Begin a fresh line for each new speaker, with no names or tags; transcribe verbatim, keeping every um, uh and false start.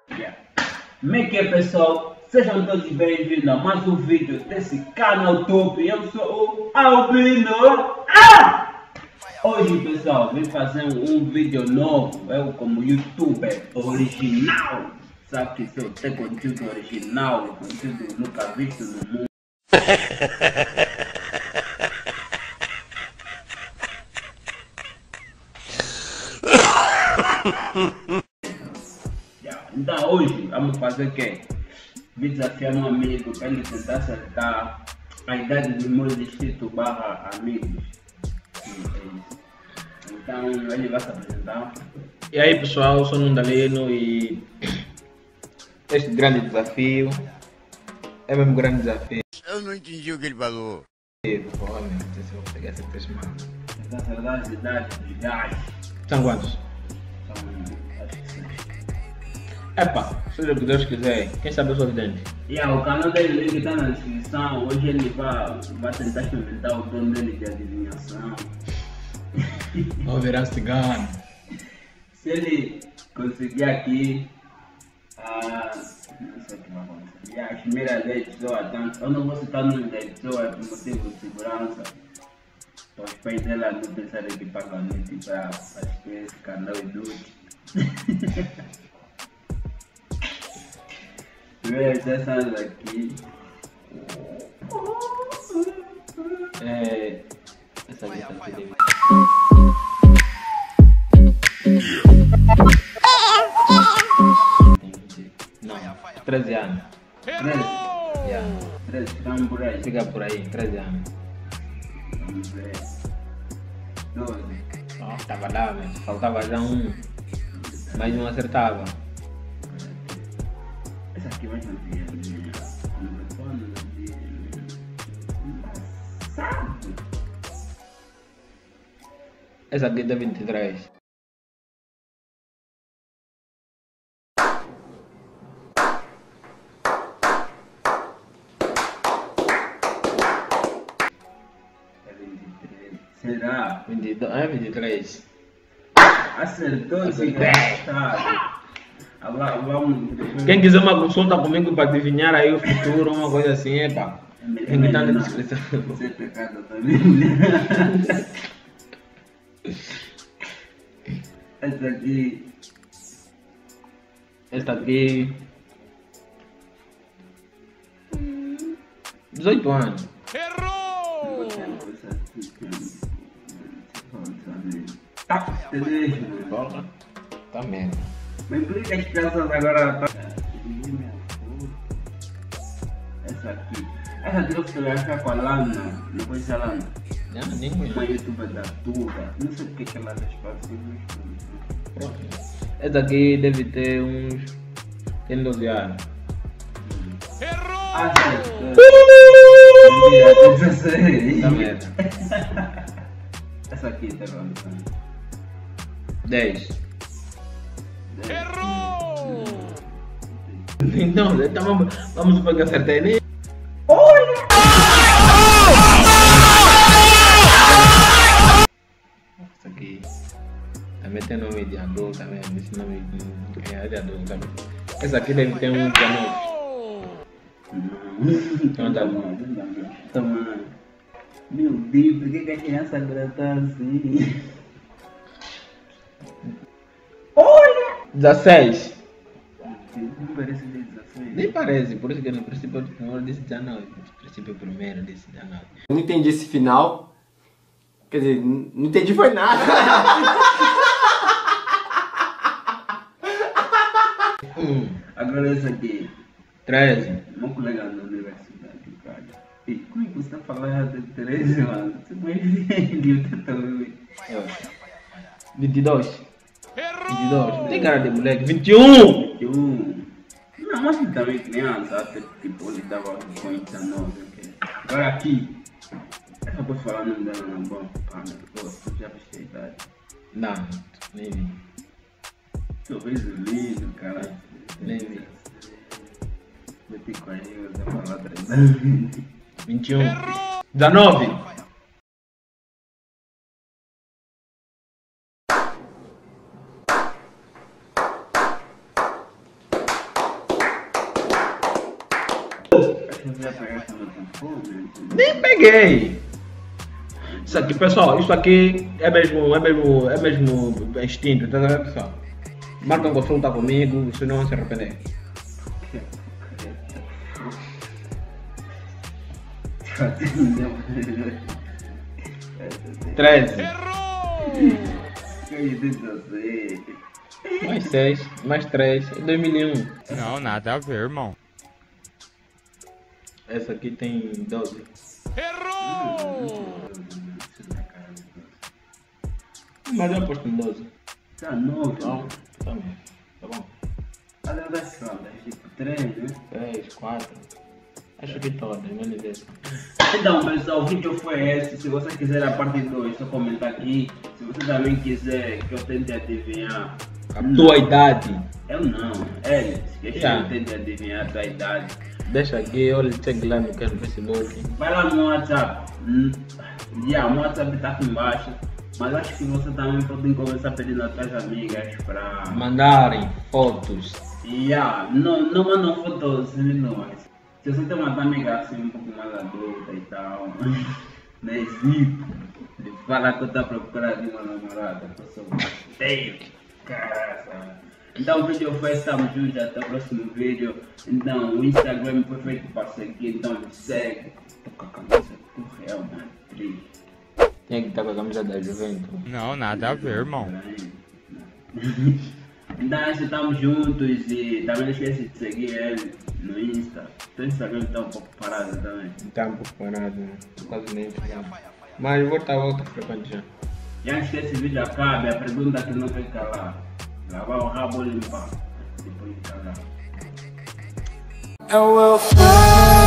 Yeah. Como é que é, pessoal? Sejam todos bem-vindos a mais um vídeo desse canal top. Eu sou o Albino. Ah! Hoje, pessoal, vim fazer um vídeo novo. Eu, como youtuber original, sabe que se eu tenho conteúdo original, conteúdo nunca visto no mundo. Então hoje vamos fazer o quê? Vim desafiar um amigo para ele tentar acertar a idade dos meus inscritos barra amigos. Então ele vai se apresentar.
E aí pessoal, eu sou o Nundalino e este grande desafio é mesmo um grande desafio.
Eu não entendi o que ele falou.
Provavelmente, não sei se eu vou pegar essa próxima.
Tentar acertar as idades dos gajos.
São quantos?
São, acho que sim.
Epa, seja o que Deus quiser, quem sabe eu sou vidente.
Yeah, o canal dele link está na descrição. Hoje ele vai, vai tentar experimentar o dom dele de adivinhação.
Vou virar cigano.
Se ele conseguir aqui, ah, não sei o que vai acontecer. E as primeiras dez pessoas, tanto, eu não vou citar o nome das pessoas por motivo de segurança. Para os pais dela não pensarem que pagam noite para as esse canal inútil. Primeiras essas aqui.
É. Essa aqui, essa aqui deve. Não, treze anos.
treze?
Yeah.
treze, ficamos por aí.
Fica por aí, treze anos.
Vamos ver. doze.
Oh, tava lá, velho. Faltava já um. Mais um acertava.
Essa aqui vai ser minha. Sabe?
Essa aqui é da vinte e três.
É vinte e três. Será?
vinte e dois, é vinte e três.
Acertou,
Acertou.
desgraçado. Agora vamos.
Quem quiser uma consulta comigo para adivinhar aí o futuro, uma coisa assim, epa. Tem que estar na descrição.
Você é pecado também. Essa aqui.
Esta aqui. dezoito anos.
Tá, entendeu?
Porra. Tá merda.
Me implica as crianças agora. Essa aqui. Essa aqui eu fotografia com a Lana. Não conhece a Lana?
Não, nem
Uma
conheço.
youtuber da Tuga. Não sei porque que ela faz passivos.
Esta aqui deve ter uns. Tem doze anos.
Ah, sim.
Tá merda.
Essa aqui tá bom.
dez. Então, então vamos, vamos supor que acertei nem. Essa aqui também tem nome de adulto, também esse nome é de adulto também. Essa aqui deve ter um dezenove. Então tá bom.
Toma. Meu Deus, por que, que a criança agora tá assim?
dezesseis.
Não parece de dezesseis.
Nem parece, por isso que no princípio eu disse dezenove. No princípio primeiro disse dezenove.
Eu não entendi esse final. Quer dizer, n- não entendi foi nada.
um,
Agora essa aqui.
treze.
Meu colega da universidade, cara. E como é que você tá falando de treze, mano? Você foi velho também.
vinte e dois. vinte e dois. Tem cara de moleque. vinte e um.
Eu. Não, mas ele também criança, até tipo, ele dava com dezenove. Ok? Agora aqui. Eu posso falar o nome dela na boa. Ah, meu Deus, eu já fiz a idade.
Não, nem vi.
Sorriso lindo, cara.
Nem vi.
Meti com a eu vou falar três anos.
vinte e um. dezenove.
você já pegaste no telefone?
Nem peguei. Isso aqui, pessoal, isso aqui é mesmo, é mesmo, é mesmo instinto, tá vendo, pessoal? Marca um consulta comigo, senão não se arrepender. treze. Mais seis, mais três, dois mil e um.
Não, nada a ver, irmão.
Essa aqui tem doze.
Errou!
Mas eu aposto em doze.
Tá novo,
Então, tá bom. Tá bom.
a duração, tipo três, né?
três, quatro. Acho que todas, menos essa.
Então pessoal, o vídeo foi esse. Se você quiser a parte dois, só comentar aqui. Se você também quiser que eu tente adivinhar
A tua idade.
eu não, eles, que
Yeah.
eu tente adivinhar a tua idade.
Deixa aqui, olha, segue lá no, no Facebook.
Vai lá no WhatsApp. Hum, yeah, o WhatsApp tá aqui embaixo. Mas acho que você também pode começar pedindo às suas amigas pra.
Mandarem fotos.
Yeah, não, não mandam fotos menores. Se você tem uma amiga assim um pouco mais adulta e tal, não é zico. Ele fala que eu tô procurando de uma namorada, que eu sou bateiro, caralho. Então o vídeo foi esse, estamos juntos, até o próximo vídeo. Então o Instagram foi feito para seguir, então me segue. Tô com a camisa do Real Madrid.
Tinha que estar com a camisa da Juventus.
Não, nada a ver, irmão.
Então estamos juntos e também não esquece de seguir ele no Insta. O Instagram está um pouco parado também.
Está um pouco parado, né? Quase nem Instagram. Mas volta, volta frequente já.
E antes que esse vídeo acabe, a pergunta que não quer calar: lavar o rabo ou limpar? Depois de calar.
And we'll fly.